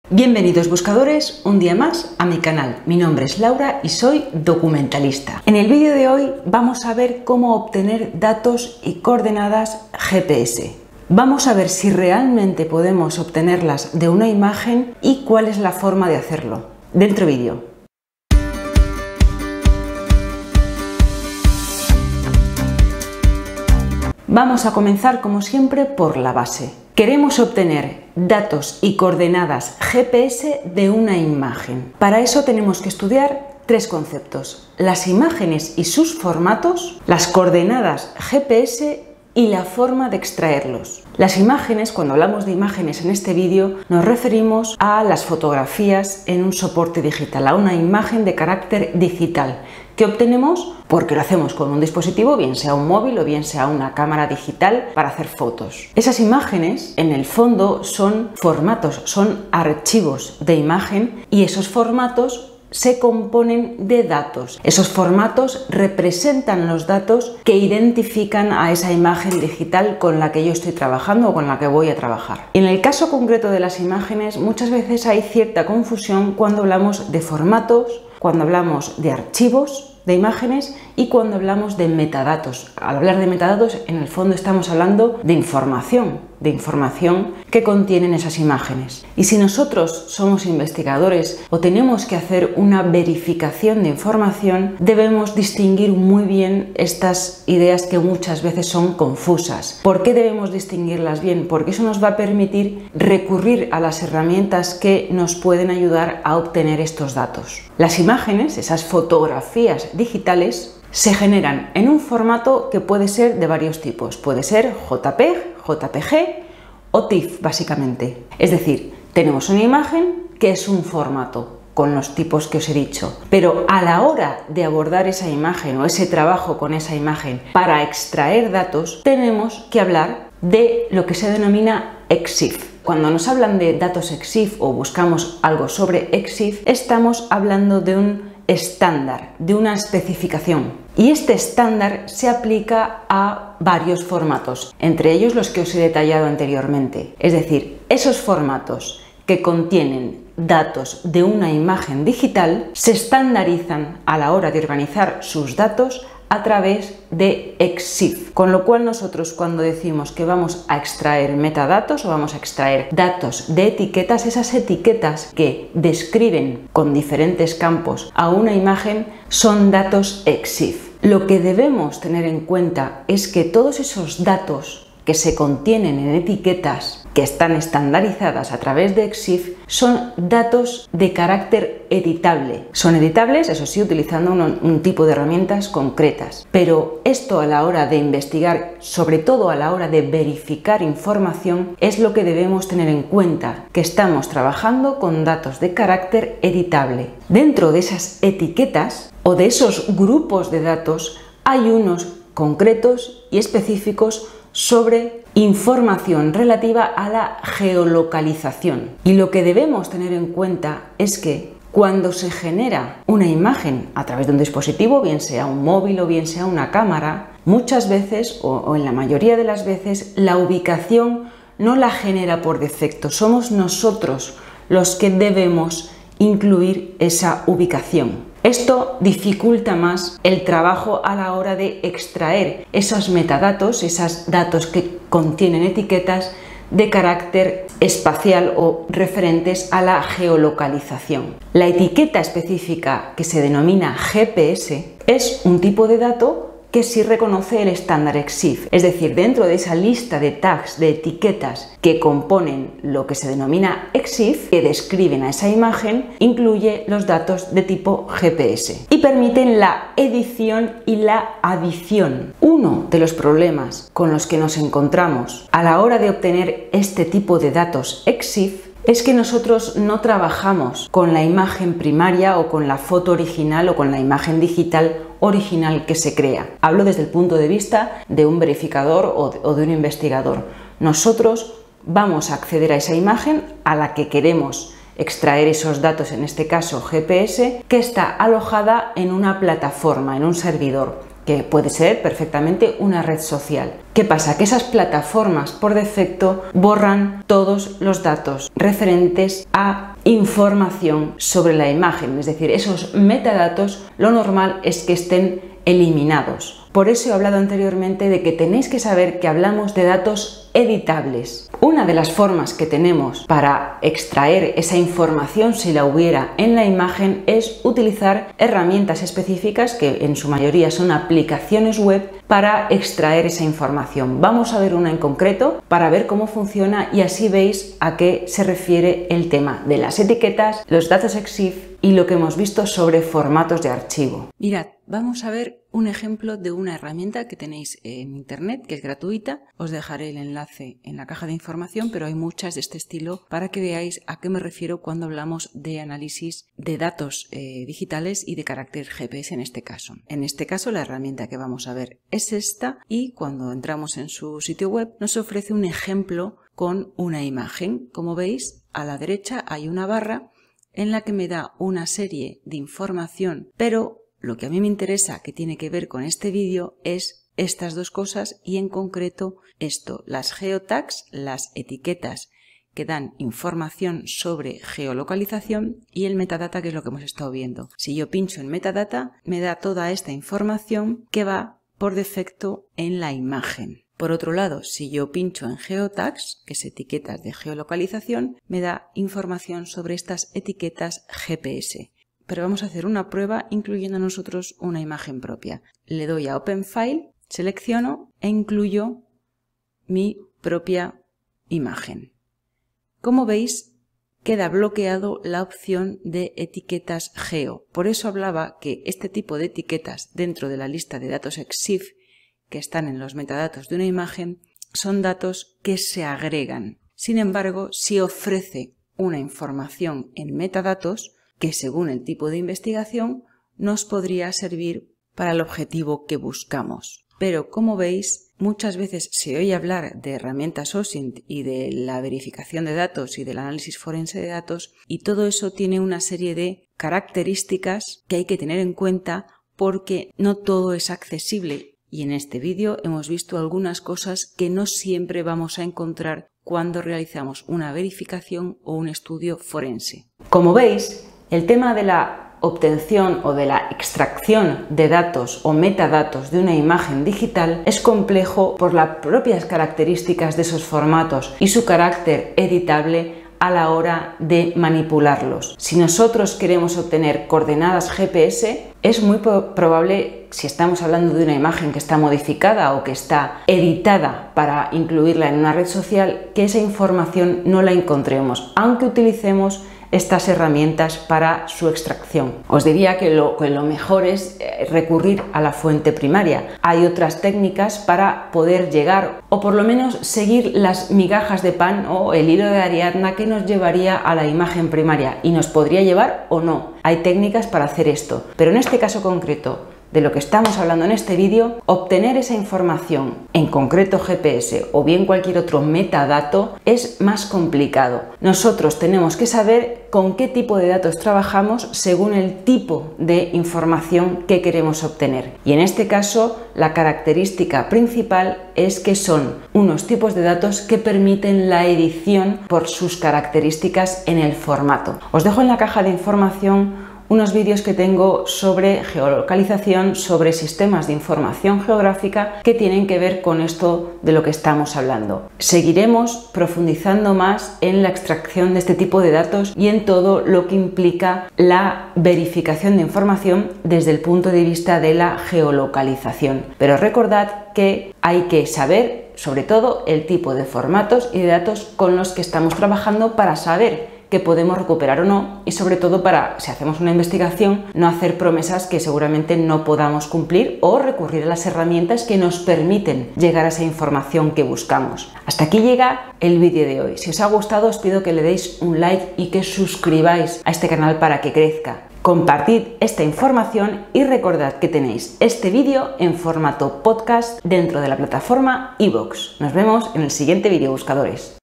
Bienvenidos buscadores un día más a mi canal. Mi nombre es Laura y soy documentalista. En el vídeo de hoy vamos a ver cómo obtener datos y coordenadas GPS. Vamos a ver si realmente podemos obtenerlas de una imagen y cuál es la forma de hacerlo. Dentro vídeo. Vamos a comenzar como siempre por la base. Queremos obtener datos y coordenadas GPS de una imagen. Para eso tenemos que estudiar tres conceptos: las imágenes y sus formatos, las coordenadas GPS y la forma de extraerlos. Las imágenes, cuando hablamos de imágenes en este vídeo, nos referimos a las fotografías en un soporte digital, a una imagen de carácter digital que obtenemos porque lo hacemos con un dispositivo, bien sea un móvil o bien sea una cámara digital para hacer fotos. Esas imágenes, en el fondo, son formatos, son archivos de imagen y esos formatos se componen de datos. Esos formatos representan los datos que identifican a esa imagen digital con la que yo estoy trabajando o con la que voy a trabajar. En el caso concreto de las imágenes, muchas veces hay cierta confusión cuando hablamos de formatos, cuando hablamos de archivos de imágenes y cuando hablamos de metadatos. Al hablar de metadatos, en el fondo estamos hablando de información que contienen esas imágenes. Y si nosotros somos investigadores o tenemos que hacer una verificación de información, debemos distinguir muy bien estas ideas que muchas veces son confusas. ¿Por qué debemos distinguirlas bien? Porque eso nos va a permitir recurrir a las herramientas que nos pueden ayudar a obtener estos datos. Las imágenes, esas fotografías digitales, se generan en un formato que puede ser de varios tipos. Puede ser JPEG, JPG o TIFF, básicamente. Es decir, tenemos una imagen que es un formato con los tipos que os he dicho, pero a la hora de abordar esa imagen o ese trabajo con esa imagen para extraer datos, tenemos que hablar de lo que se denomina EXIF. Cuando nos hablan de datos EXIF o buscamos algo sobre EXIF, estamos hablando de un estándar, de una especificación. Y este estándar se aplica a varios formatos, entre ellos los que os he detallado anteriormente. Es decir, esos formatos que contienen datos de una imagen digital se estandarizan a la hora de organizar sus datos a través de EXIF, con lo cual nosotros cuando decimos que vamos a extraer metadatos o vamos a extraer datos de etiquetas, esas etiquetas que describen con diferentes campos a una imagen son datos EXIF. Lo que debemos tener en cuenta es que todos esos datos que se contienen en etiquetas que están estandarizadas a través de EXIF son datos de carácter editable. Son editables, eso sí, utilizando un tipo de herramientas concretas. Pero esto a la hora de investigar, sobre todo a la hora de verificar información, es lo que debemos tener en cuenta, que estamos trabajando con datos de carácter editable. Dentro de esas etiquetas o de esos grupos de datos hay unos concretos y específicos sobre información relativa a la geolocalización. Y lo que debemos tener en cuenta es que cuando se genera una imagen a través de un dispositivo, bien sea un móvil o bien sea una cámara, muchas veces o en la mayoría de las veces la ubicación no la genera por defecto. Somos nosotros los que debemos incluir esa ubicación. Esto dificulta más el trabajo a la hora de extraer esos metadatos, esos datos que contienen etiquetas de carácter espacial o referentes a la geolocalización. La etiqueta específica que se denomina GPS es un tipo de dato que sí reconoce el estándar EXIF, es decir, dentro de esa lista de tags, de etiquetas que componen lo que se denomina EXIF, que describen a esa imagen, incluye los datos de tipo GPS y permiten la edición y la adición. Uno de los problemas con los que nos encontramos a la hora de obtener este tipo de datos EXIF es que nosotros no trabajamos con la imagen primaria o con la foto original o con la imagen digital original que se crea. Hablo desde el punto de vista de un verificador o de un investigador. Nosotros vamos a acceder a esa imagen a la que queremos extraer esos datos, en este caso GPS, que está alojada en una plataforma, en un servidor, que puede ser perfectamente una red social. ¿Qué pasa? Que esas plataformas por defecto borran todos los datos referentes a información sobre la imagen, es decir, esos metadatos, lo normal es que estén eliminados. Por eso he hablado anteriormente de que tenéis que saber que hablamos de datos editables. Una de las formas que tenemos para extraer esa información, si la hubiera en la imagen, es utilizar herramientas específicas, que en su mayoría son aplicaciones web, para extraer esa información. Vamos a ver una en concreto para ver cómo funciona y así veis a qué se refiere el tema de las etiquetas, los datos EXIF y lo que hemos visto sobre formatos de archivo. Mirad, vamos a ver un ejemplo de una herramienta que tenéis en internet, que es gratuita. Os dejaré el enlace en la caja de información, pero hay muchas de este estilo para que veáis a qué me refiero cuando hablamos de análisis de datos digitales y de carácter GPS en este caso. En este caso la herramienta que vamos a ver es esta, y cuando entramos en su sitio web nos ofrece un ejemplo con una imagen. Como veis, a la derecha hay una barra en la que me da una serie de información, pero lo que a mí me interesa, que tiene que ver con este vídeo, es estas dos cosas y en concreto esto, las geotags, las etiquetas que dan información sobre geolocalización, y el metadata, que es lo que hemos estado viendo. Si yo pincho en metadata, me da toda esta información que va por defecto en la imagen. Por otro lado, si yo pincho en geotags, que es etiquetas de geolocalización, me da información sobre estas etiquetas GPS. Pero vamos a hacer una prueba incluyendo nosotros una imagen propia. Le doy a Open File, selecciono e incluyo mi propia imagen. Como veis, queda bloqueado la opción de etiquetas geo. Por eso hablaba que este tipo de etiquetas dentro de la lista de datos EXIF que están en los metadatos de una imagen son datos que se agregan. Sin embargo, si ofrece una información en metadatos que, según el tipo de investigación, nos podría servir para el objetivo que buscamos. Pero, como veis, muchas veces se oye hablar de herramientas OSINT y de la verificación de datos y del análisis forense de datos, y todo eso tiene una serie de características que hay que tener en cuenta porque no todo es accesible. Y en este vídeo hemos visto algunas cosas que no siempre vamos a encontrar cuando realizamos una verificación o un estudio forense. Como veis, el tema de la obtención o de la extracción de datos o metadatos de una imagen digital es complejo por las propias características de esos formatos y su carácter editable a la hora de manipularlos. Si nosotros queremos obtener coordenadas GPS, es muy probable, si estamos hablando de una imagen que está modificada o que está editada para incluirla en una red social, que esa información no la encontremos, aunque utilicemos estas herramientas para su extracción. Os diría que lo mejor es recurrir a la fuente primaria. Hay otras técnicas para poder llegar o por lo menos seguir las migajas de pan o el hilo de Ariadna que nos llevaría a la imagen primaria, y nos podría llevar o no. Hay técnicas para hacer esto, pero en este caso concreto de lo que estamos hablando en este vídeo, obtener esa información, en concreto GPS o bien cualquier otro metadato, es más complicado. Nosotros tenemos que saber con qué tipo de datos trabajamos según el tipo de información que queremos obtener. Y en este caso, la característica principal es que son unos tipos de datos que permiten la edición por sus características en el formato. Os dejo en la caja de información unos vídeos que tengo sobre geolocalización, sobre sistemas de información geográfica que tienen que ver con esto de lo que estamos hablando. Seguiremos profundizando más en la extracción de este tipo de datos y en todo lo que implica la verificación de información desde el punto de vista de la geolocalización. Pero recordad que hay que saber, sobre todo, el tipo de formatos y de datos con los que estamos trabajando para saber que podemos recuperar o no, y sobre todo para, si hacemos una investigación, no hacer promesas que seguramente no podamos cumplir o recurrir a las herramientas que nos permiten llegar a esa información que buscamos. Hasta aquí llega el vídeo de hoy. Si os ha gustado, os pido que le deis un like y que suscribáis a este canal para que crezca. Compartid esta información y recordad que tenéis este vídeo en formato podcast dentro de la plataforma iVoox. Nos vemos en el siguiente vídeo, buscadores.